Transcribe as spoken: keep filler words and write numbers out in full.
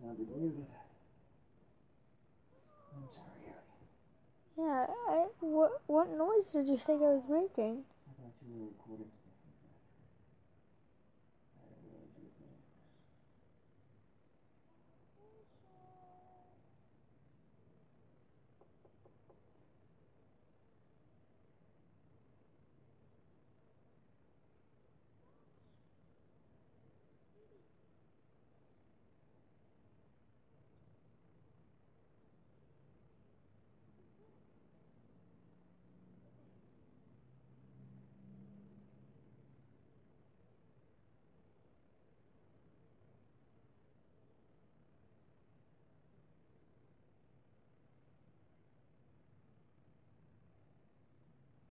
sounded muted. I'm sorry, Harry. Yeah, I, what, what noise did you think I was making? I thought you were recording.